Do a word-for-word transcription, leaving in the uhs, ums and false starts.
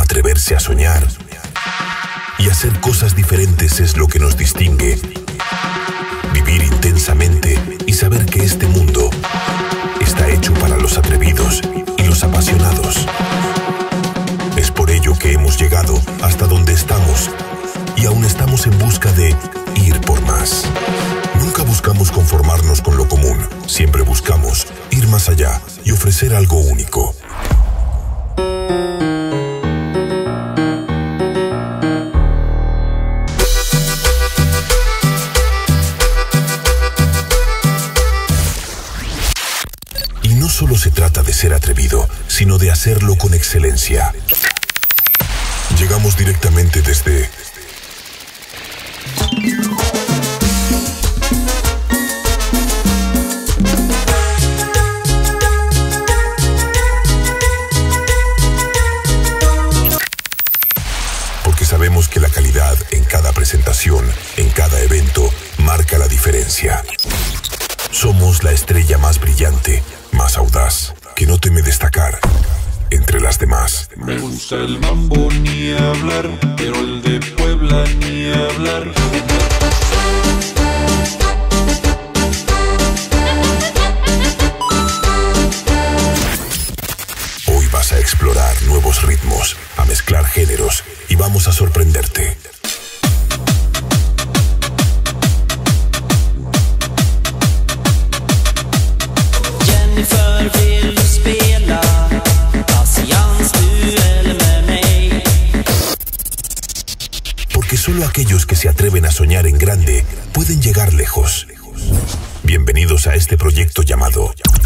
Atreverse a soñar y hacer cosas diferentes es lo que nos distingue. Vivir intensamente y saber que este mundo está hecho para los atrevidos y los apasionados. Es por ello que hemos llegado hasta donde estamos y aún estamos en busca de ir por más. Nunca buscamos conformarnos con lo común, siempre buscamos ir más allá y ofrecer algo único. Y no solo se trata de ser atrevido, sino de hacerlo con excelencia. Llegamos directamente desde porque sabemos que la calidad en cada presentación, en cada evento, marca la diferencia. Somos la estrella más brillante, más audaz, que no teme destacar entre las demás. Me gusta el mambo ni hablar, pero el de Puebla ni hablar. Hoy vas a explorar nuevos ritmos, a mezclar géneros y vamos a sorprenderte. Jennifer, vill du spela patiens du eller med mig? Porque solo aquellos que se atreven a soñar en grande pueden llegar lejos. Bienvenidos a este proyecto llamado